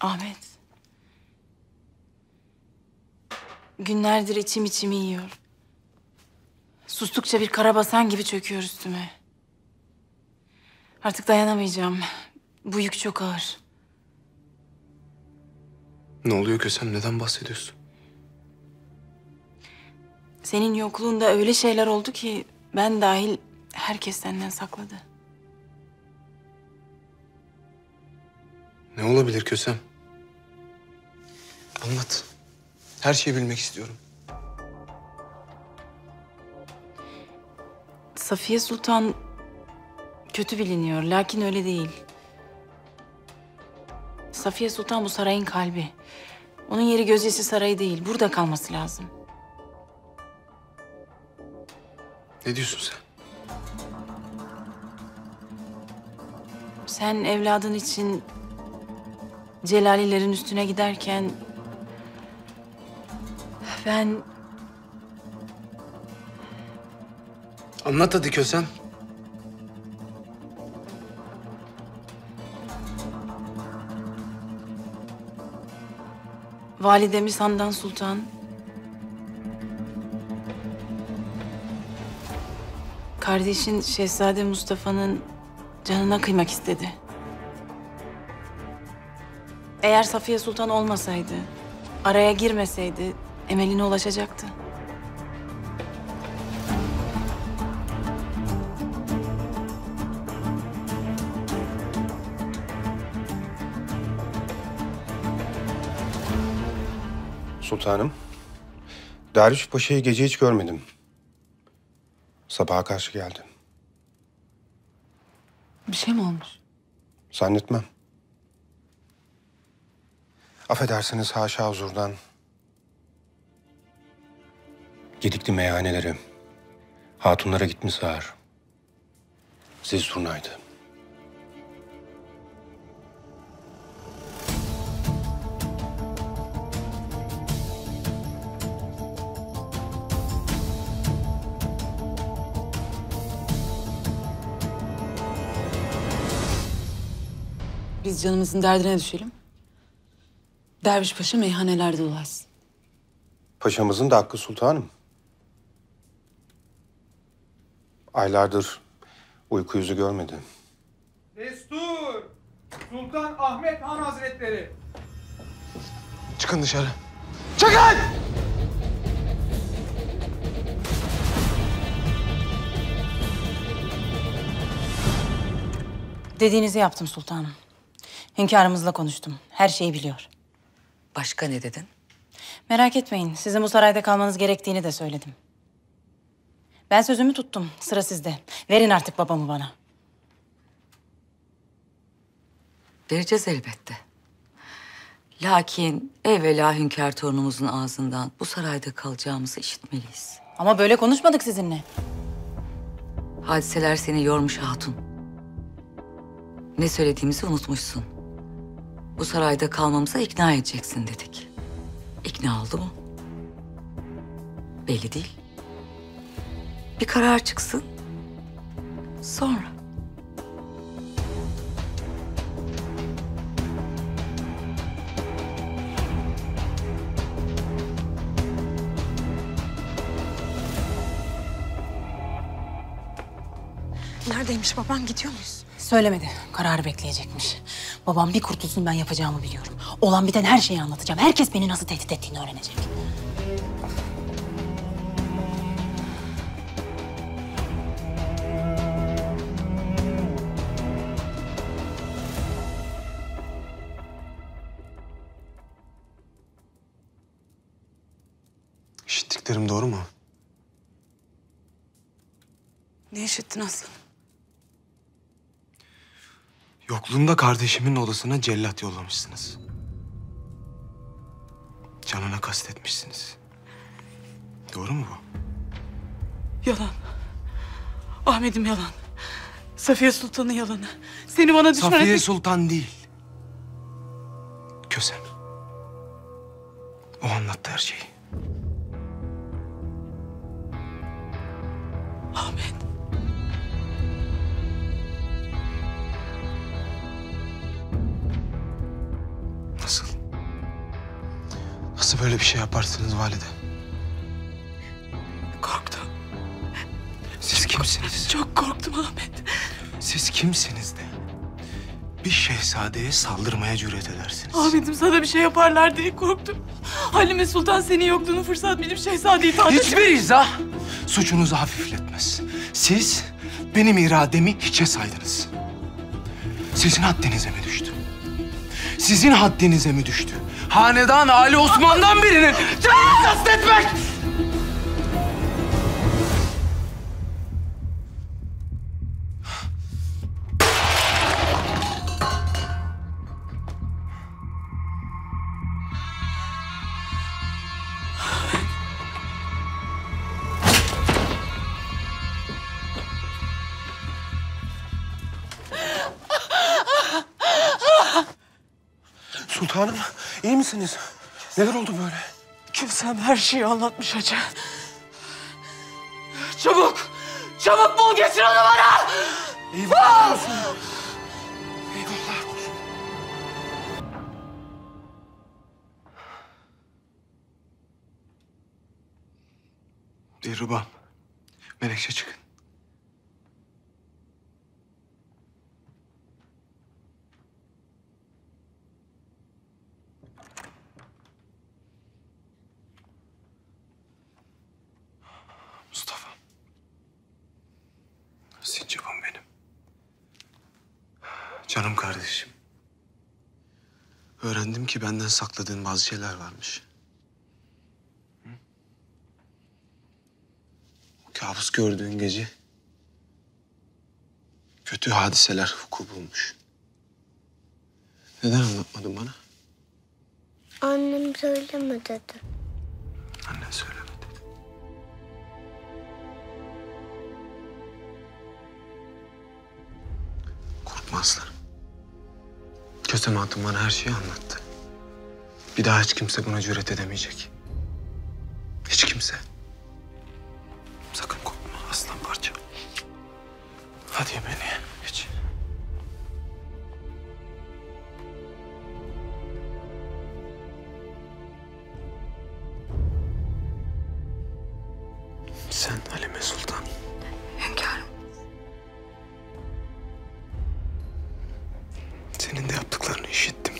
Ahmet. Günlerdir içimi yiyor. Sustukça bir karabasan gibi çöküyor üstüme. Artık dayanamayacağım. Bu yük çok ağır. Ne oluyor Kösem? Neden bahsediyorsun? Senin yokluğunda öyle şeyler oldu ki ben dahil herkes senden sakladı. Ne olabilir Kösem? Anlat. Her şeyi bilmek istiyorum. Safiye Sultan kötü biliniyor, lakin öyle değil. Safiye Sultan bu sarayın kalbi. Onun yeri Gözyesi Sarayı değil, burada kalması lazım. Ne diyorsun sen? Sen evladın için Celalilerin üstüne giderken ben Anlat hadi Kösem. validemiz Handan Sultan kardeşin Şehzade Mustafa'nın canına kıymak istedi. Eğer Safiye Sultan olmasaydı, araya girmeseydi emeline ulaşacaktı. Sultanım, Derviş Paşa'yı gece hiç görmedim. Sabaha karşı geldi. Bir şey mi olmuş? Zannetmem. Affedersiniz haşa huzurdan. Gedikli meyhanelere, hatunlara gitmiş sağır. Zil zurnaydı. Biz canımızın derdine düşelim. Derviş Paşa meyhanelerde dolaşsın. Paşamızın da hakkı sultanım. Aylardır uyku yüzü görmedi. Destur! Sultan Ahmet Han Hazretleri! Çıkın dışarı. Çıkın! Dediğinizi yaptım sultanım. Hünkârımızla konuştum. Her şeyi biliyor. Başka ne dedin? Merak etmeyin. Sizin bu sarayda kalmanız gerektiğini de söyledim. Ben sözümü tuttum. Sıra sizde. Verin artık babamı bana. Vereceğiz elbette. Lakin evvela hünkâr torunumuzun ağzından bu sarayda kalacağımızı işitmeliyiz. Ama böyle konuşmadık sizinle. Hadiseler seni yormuş hatun. Ne söylediğimizi unutmuşsun. Bu sarayda kalmamıza ikna edeceksin dedik. İkna oldu mu? Belli değil. Bir karar çıksın. Sonra. Neredeymiş baban, gidiyor muyuz? Söylemedi. Kararı bekleyecekmiş. Babam bir kurtulsun, ben yapacağımı biliyorum. Olan biten her şeyi anlatacağım. Herkes beni nasıl tehdit ettiğini öğrenecek. İşittiklerim doğru mu? Ne işittin aslanım? Yokluğunda kardeşimin odasına cellat yollamışsınız. Canına kastetmişsiniz. Doğru mu bu? Yalan. Ahmet'im yalan. Safiye Sultan'ın yalanı. Seni bana düşman Safiye etmek... Sultan değil. Kösem. O anlattı her şeyi. Ahmet. Nasıl? böyle bir şey yaparsınız valide? Korktum. Siz kimsiniz? Çok korktum Ahmet. Siz kimsiniz de bir şehzadeye saldırmaya cüret edersiniz? Ahmet'im sana bir şey yaparlar diye korktum. Halime Sultan senin yokluğunu fırsat bilip şehzadeyi taht Hiçbir izah suçunuzu hafifletmez. Siz benim irademi hiçe saydınız. Sizin haddinize mi düştü? Sizin haddinize mi düştü? Hanedan Ali Osman'dan birinin canını kastetmek! Sultanım, iyi misiniz? Neler oldu böyle? Kösem her şeyi anlatmış hacı. Çabuk! Çabuk bul getir onu bana! Eyvallah olsun. Eyvallah olsun. Dilrubam, Menekşe çıkın. Mustafa. Sincap'ım benim. Canım kardeşim. Öğrendim ki benden sakladığın bazı şeyler varmış. Hı? O kabus gördüğün gece kötü hadiseler vuku bulmuş. Neden anlatmadın bana? Annem söyleme dedi. Annen söylemedi. Korkma aslanım. Kösem Hatun bana her şeyi anlattı. Bir daha hiç kimse buna cüret edemeyecek. Hiç kimse. Sakın korkma aslan parça. Hadi yemeğine geç. Sen Halime Sultan. Hünkârım. Senin de yaptıklarını işittim.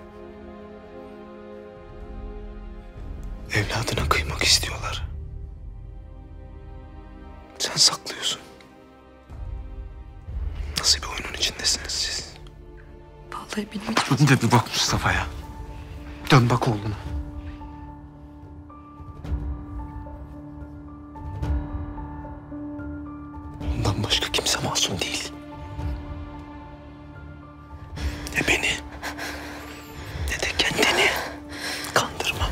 Evladına kıymak istiyorlar. Sen saklıyorsun. Nasıl bir oyunun içindesiniz siz? Vallahi bilmiyorum. Dön de bir bak Mustafa'ya. Dön bak oğluna. Ondan başka kimse masum değil. Ne beni ne de kendini kandırma.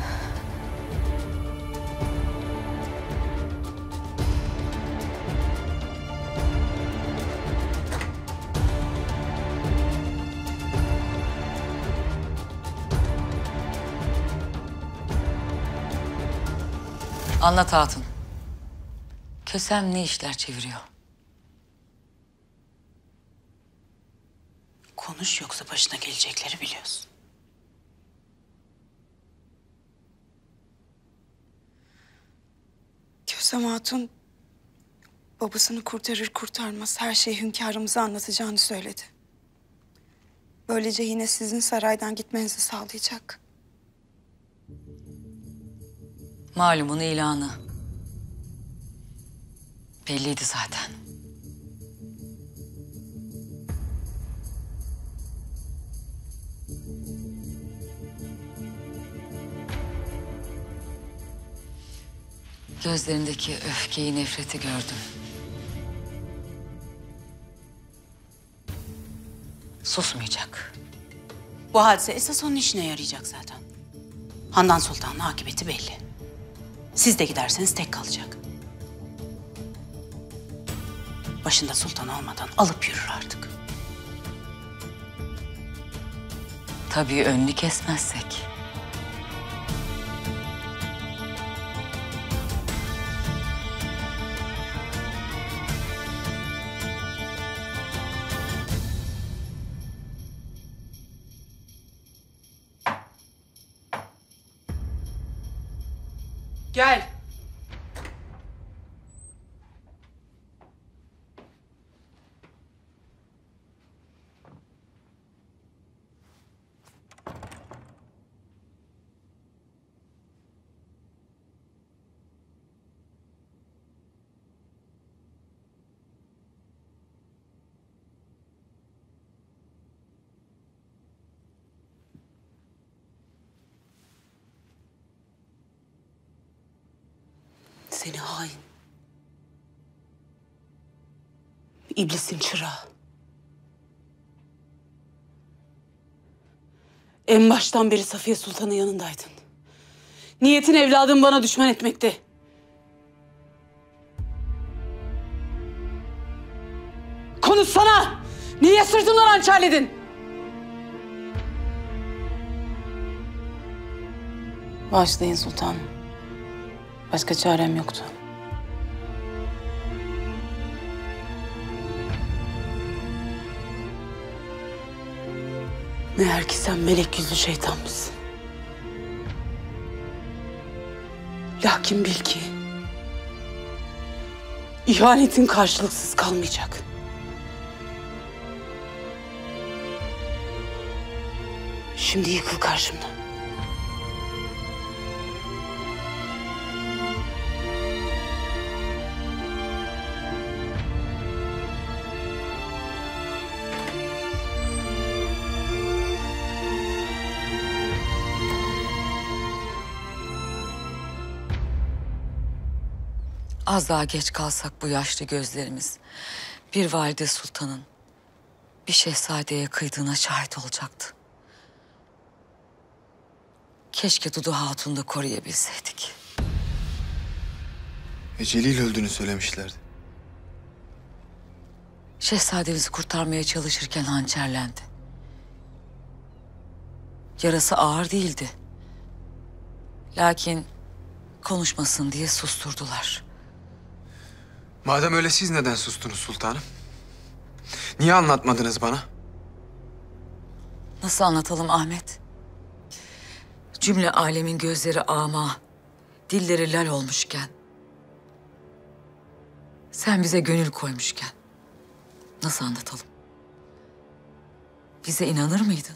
Anlat hatun. Kösem ne işler çeviriyor? Konuş yoksa başına gelecekleri biliyorsun. Kösem Hatun babasını kurtarır kurtarmaz her şeyi hünkârımıza anlatacağını söyledi. Böylece yine sizin saraydan gitmenizi sağlayacak. Malumun ilanı. Belliydi zaten. Gözlerindeki öfkeyi, nefreti gördüm. Susmayacak. Bu hadise esas onun işine yarayacak zaten. Handan Sultan'ın akıbeti belli. Siz de giderseniz tek kalacak. Başında sultan olmadan alıp yürür artık. Tabii önünü kesmezsek. Gel. Seni hain. İblisin çırağı. En baştan beri Safiye Sultan'ın yanındaydın. Niyetin evladımı bana düşman etmekti. Konuşsana! Niye sırtımdan hançerledin? Bağışlayın sultanım. Başka çarem yoktu. Meğer ki sen melek yüzlü şeytan mısın? Lakin bil ki ihanetin karşılıksız kalmayacak. Şimdi yıkıl karşımdan. Az daha geç kalsak bu yaşlı gözlerimiz bir valide sultanın bir şehzadeye kıydığına şahit olacaktı. Keşke Dudu Hatun'u da koruyabilseydik. Celil öldüğünü söylemişlerdi. Şehzademizi kurtarmaya çalışırken hançerlendi. Yarası ağır değildi. Lakin konuşmasın diye susturdular. Madem öyle siz neden sustunuz sultanım? Niye anlatmadınız bana? Nasıl anlatalım Ahmet? Cümle alemin gözleri ama, dilleri lal olmuşken, sen bize gönül koymuşken nasıl anlatalım? Bize inanır mıydın?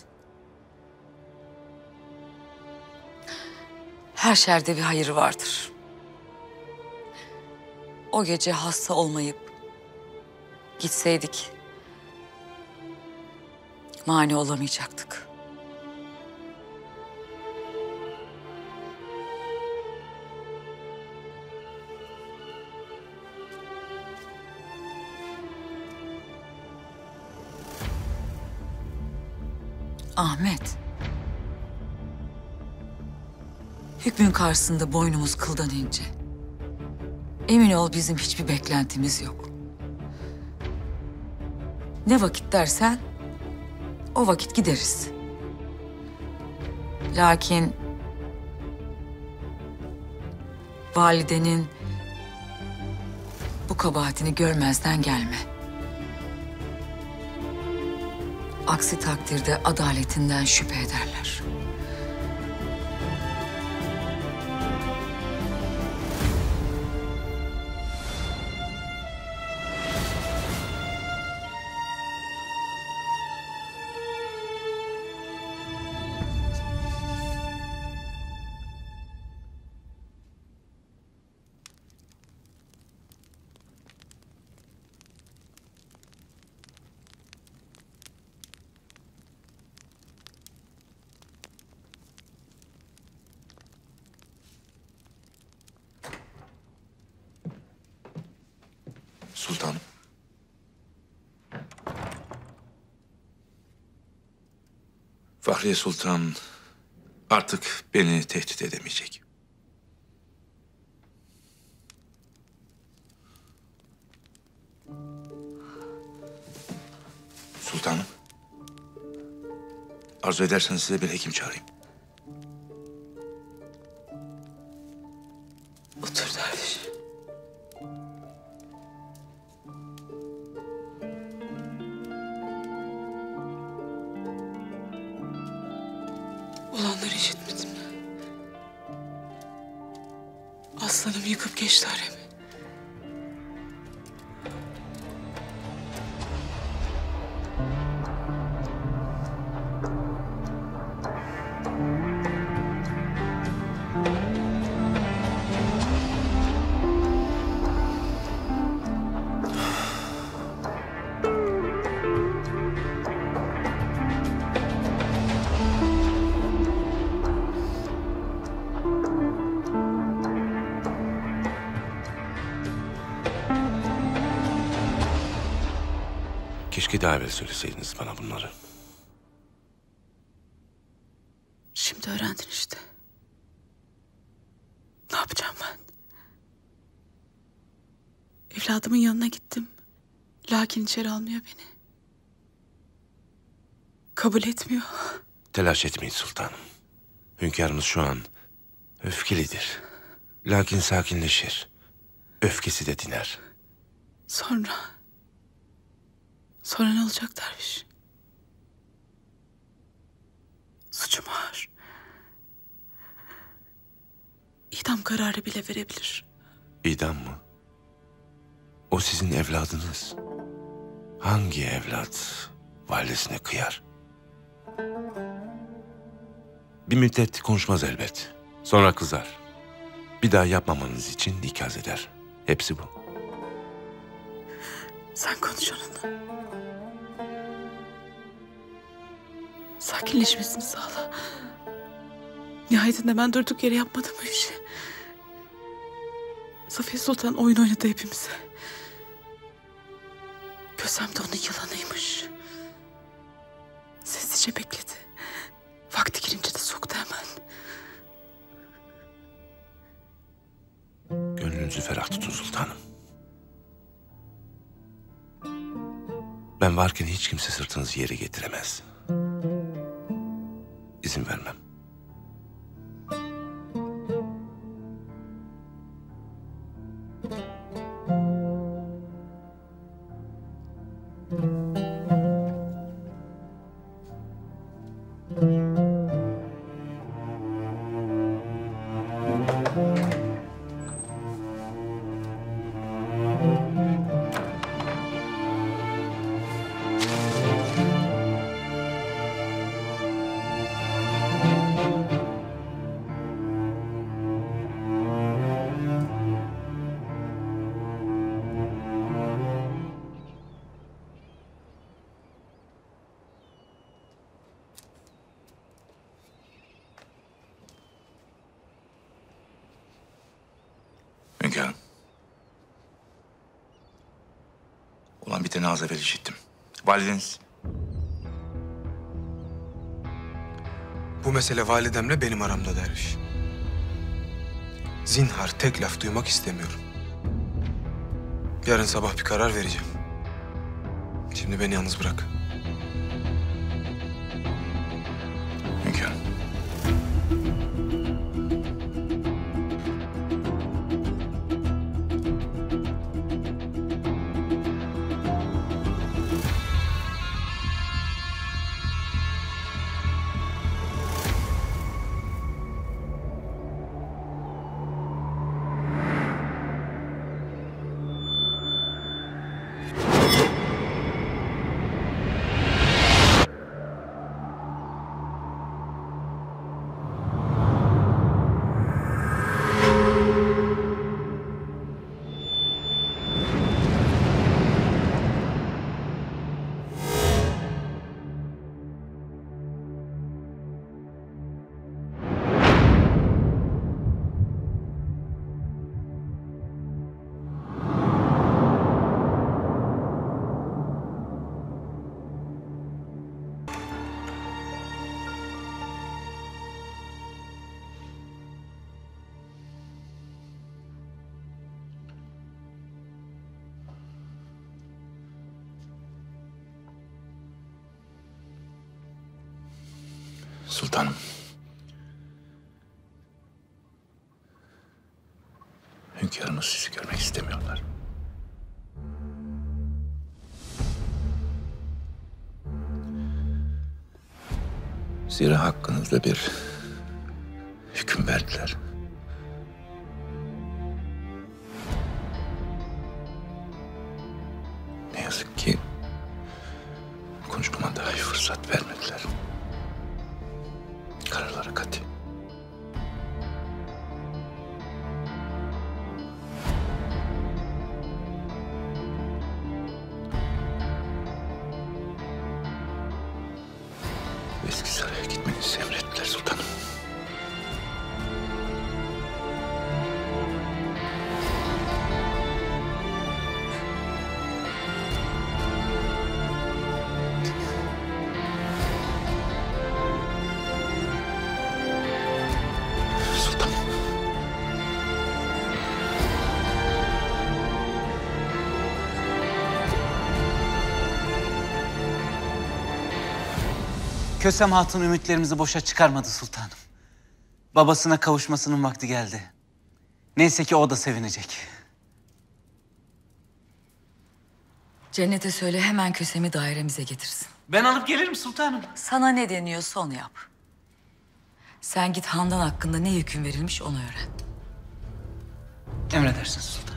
Her şerde bir hayır vardır. O gece hasta olmayıp gitseydik mani olamayacaktık. Ahmet. Hükmün karşısında boynumuz kıldan ince. Emin ol bizim hiçbir beklentimiz yok. Ne vakit dersen o vakit gideriz. Lakin validenin bu kabahatini görmezden gelme. Aksi takdirde adaletinden şüphe ederler. Sultanım. Fahriye Sultan artık beni tehdit edemeyecek. Sultanım. Arzu ederseniz size bir hekim çağırayım. Otur derviş. Olanları işitmedim. Ölüm yıkıp geçti haremi. Keşke daha evvel söyleseydiniz bana bunları. Şimdi öğrendin işte. Ne yapacağım ben? Evladımın yanına gittim. Lakin içeri almıyor beni. Kabul etmiyor. Telaş etmeyin sultanım. Hünkârımız şu an öfkelidir. Lakin sakinleşir. Öfkesi de diner. Sonra ne olacak derviş? Suçum ağır. İdam kararı bile verebilir. İdam mı? O sizin evladınız. Hangi evlat validesine kıyar? Bir müddet konuşmaz elbet. Sonra kızar. Bir daha yapmamanız için ikaz eder. Hepsi bu. Sen konuş onunla. Sakinleşmesini sağla. Nihayetinde ben durduk yere yapmadım bu işi. Safiye Sultan oyun oynadı hepimize. Kösem de onun yılanıymış. Sessizce bekledi. Vakti girince de soktu hemen. Gönlünüzü ferah tutun sultanım. Ben varken hiç kimse sırtınızı yere getiremez. İzin vermem. Hünkârım. Olan biteni az evvel işittim. Valideniz Bu mesele validemle benim aramda derviş. Zinhar tek laf duymak istemiyorum. Yarın sabah bir karar vereceğim. Şimdi beni yalnız bırak. hünkârım. Sultanım. Hünkârımız sizi görmek istemiyorlar. Zira hakkınızda bir hüküm verdiler. yazık ki konuşmama dahi fırsat vermediler. Kararları katı. Eski saraya gitmenizi emrettiler sultanım. Sultanım. Kösem Hatun ümitlerimizi boşa çıkarmadı sultanım. Babasına kavuşmasının vakti geldi. Neyse ki o da sevinecek. Cennete söyle hemen Kösem'i dairemize getirsin. Ben alıp gelirim sultanım. Sana ne deniyorsa onu yap. Sen git Handan hakkında ne hüküm verilmiş onu öğren. Emredersiniz sultanım.